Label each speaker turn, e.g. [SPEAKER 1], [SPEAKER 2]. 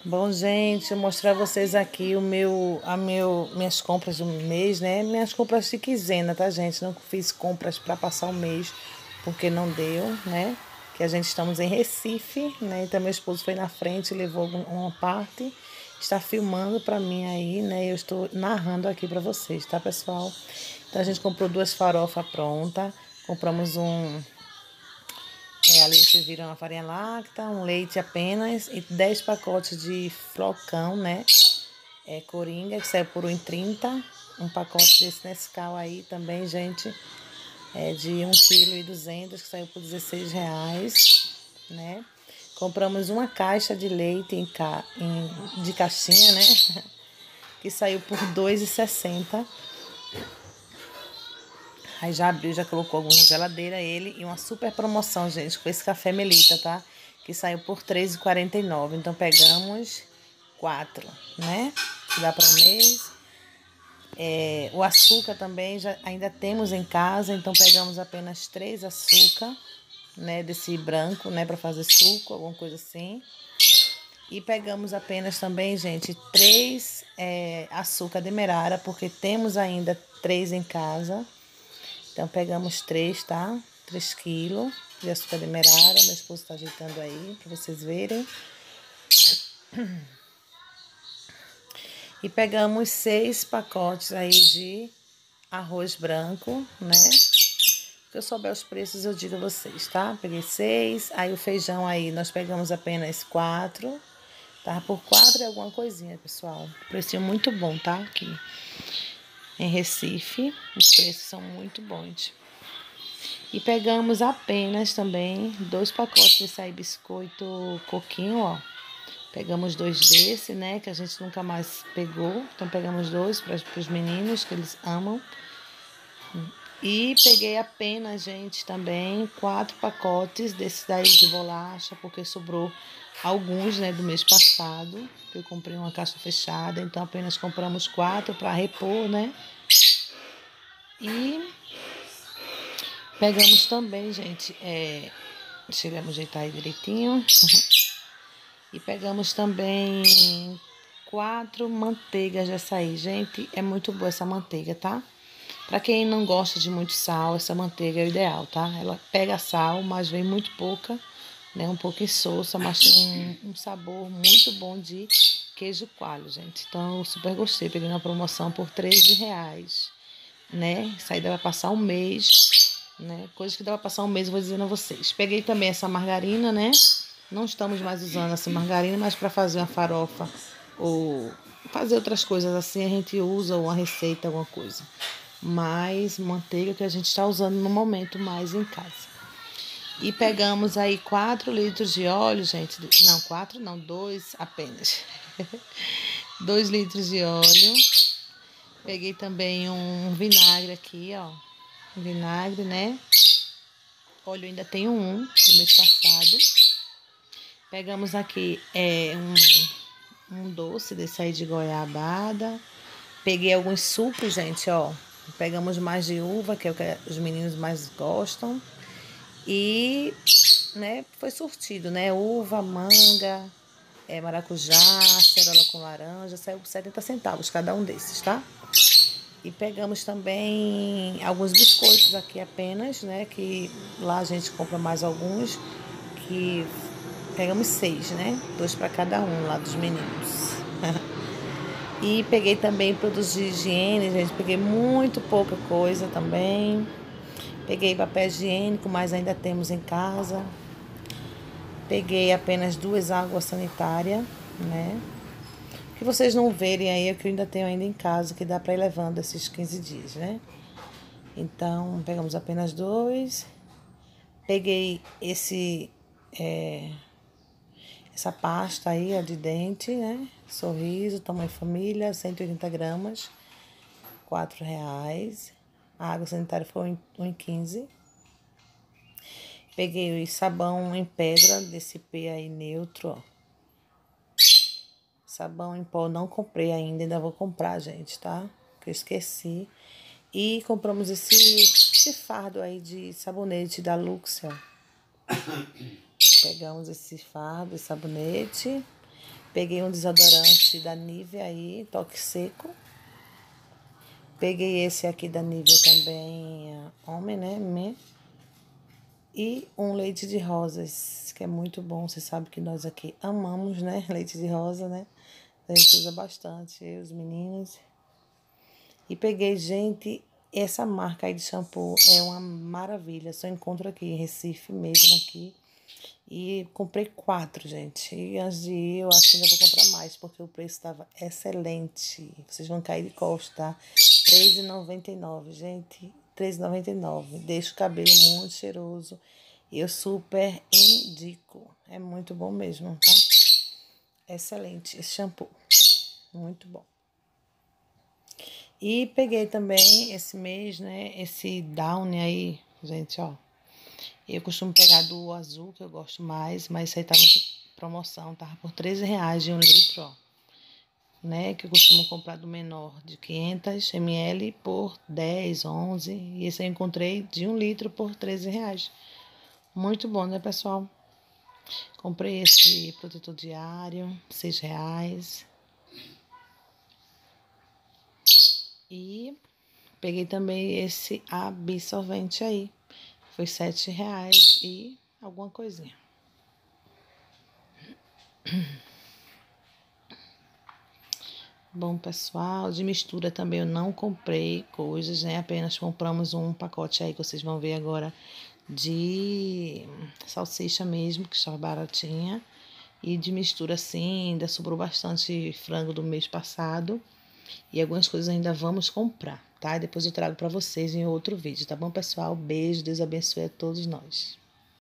[SPEAKER 1] Bom, gente, eu vou mostrar a vocês aqui minhas compras do mês, né? Minhas compras de quinzena, tá, gente? Não fiz compras para passar o mês, porque não deu, né? Que a gente estamos em Recife, né? Então, meu esposo foi na frente, levou uma parte, está filmando para mim aí, né? Eu estou narrando aqui para vocês, tá, pessoal? Então, a gente comprou 2 farofas prontas, compramos ali vocês viram a farinha láctea, um leite apenas e 10 pacotes de flocão, né? Coringa, que saiu por 1,30. Um pacote desse Nescau aí também, gente, de 1,2 kg, que saiu por R$ 16, né? Compramos uma caixa de leite de caixinha, né? Que saiu por R$ 2,60. Aí já abriu, já colocou alguma na geladeira ele. E uma super promoção, gente, com esse café Melita, tá? Que saiu por R$ 3,49. Então pegamos 4, né? Que dá para um mês. O açúcar também ainda temos em casa. Então pegamos apenas 3 açúcar, né? Desse branco, né? Para fazer suco, alguma coisa assim. E pegamos apenas também, gente, 3 açúcar demerara, porque temos ainda 3 em casa. Então, pegamos 3, tá? 3 quilos de açúcar demerara. Meu esposo está ajeitando aí, para vocês verem. E pegamos 6 pacotes aí de arroz branco, né? Se eu souber os preços, eu digo a vocês, tá? Peguei 6. Aí o feijão aí, nós pegamos apenas 4. Tá? Por 4 é alguma coisinha, pessoal. Precinho muito bom, tá? Aqui em Recife, os preços são muito bons. E pegamos apenas também 2 pacotes de açaí biscoito coquinho, ó. Pegamos 2 desse, né? Que a gente nunca mais pegou. Então pegamos 2 para os meninos, que eles amam. E peguei apenas, gente, também 4 pacotes desses daí de bolacha, porque sobrou alguns, né, do mês passado. Eu comprei uma caixa fechada, então apenas compramos 4 para repor, né? E pegamos também, gente, deixa eu ajeitar aí direitinho. E pegamos também 4 manteigas de açaí. Gente, é muito boa essa manteiga, tá? Pra quem não gosta de muito sal, essa manteiga é o ideal, tá? Ela pega sal, mas vem muito pouca, né? Um pouco insossa, mas tem um sabor muito bom de queijo coalho, gente. Então, eu super gostei. Peguei na promoção por R$ 13, né? Isso aí dá pra passar um mês, né? Coisa que dá pra passar um mês, eu vou dizendo a vocês. Peguei também essa margarina, né? Não estamos mais usando essa margarina, mas para fazer uma farofa ou fazer outras coisas assim, a gente usa uma receita, alguma coisa. Mas manteiga que a gente está usando no momento mais em casa. E pegamos aí 4 litros de óleo, gente. Não, 4 não, 2 apenas. 2 litros de óleo. Peguei também um vinagre aqui, ó. Um vinagre, né? Óleo ainda tem um do mês passado. Pegamos aqui um doce desse aí de goiabada. Peguei alguns sucos, gente, ó. Pegamos mais de uva, que é o que os meninos mais gostam. E, né, foi sortido, né? Uva, manga, maracujá, acerola com laranja. Saiu por 70 centavos cada um desses, tá? E pegamos também alguns biscoitos aqui apenas, né? Que lá a gente compra mais alguns. Que pegamos 6, né? 2 para cada um lá dos meninos. E peguei também produtos de higiene, gente. Peguei muito pouca coisa também. Peguei papel higiênico, mas ainda temos em casa. Peguei apenas 2 águas sanitárias, né? Que vocês não verem aí, é que eu ainda tenho ainda em casa, que dá para ir levando esses 15 dias, né? Então, pegamos apenas 2. Peguei essa pasta aí, ó, de dente, né? Sorriso, tamanho família, 180 gramas, R$ 4. A água sanitária foi 1,15. Peguei o sabão em pedra desse P aí neutro, ó. Sabão em pó não comprei ainda vou comprar, gente, tá? Que eu esqueci. E compramos esse fardo aí de sabonete da Luxel. Pegamos esse fardo de sabonete. Peguei um desodorante da Nivea aí, toque seco. Peguei esse aqui da Nivea também, homem, né? E um leite de rosas, que é muito bom. Você sabe que nós aqui amamos, né? Leite de rosa, né? A gente usa bastante, eu, os meninos. E peguei, gente, essa marca aí de shampoo é uma maravilha. Só encontro aqui em Recife mesmo, aqui. E comprei 4, gente. E antes de ir, eu acho que ainda vou comprar mais, porque o preço estava excelente. Vocês vão cair de costa, tá? R$3,99, gente. R$3,99. Deixa o cabelo muito cheiroso. Eu super indico. É muito bom mesmo, tá? Excelente esse shampoo. Muito bom. E peguei também esse mês, né? Esse Downy aí, gente, ó. Eu costumo pegar do azul, que eu gosto mais, mas isso aí tava em promoção, tava por R$13 de 1 litro, ó. Né? Que eu costumo comprar do menor de 500 ml por 10, 11. E esse eu encontrei de 1 litro por R$13. Muito bom, né, pessoal? Comprei esse protetor diário, R$6. E peguei também esse absorvente aí. Foi R$7 e alguma coisinha. Bom, pessoal, de mistura também eu não comprei coisas, né? Apenas compramos um pacote aí que vocês vão ver agora de salsicha mesmo, que estava baratinha. E de mistura, sim, ainda sobrou bastante frango do mês passado. E algumas coisas ainda vamos comprar, tá? Depois eu trago para vocês em outro vídeo, tá bom, pessoal? Beijo, Deus abençoe a todos nós.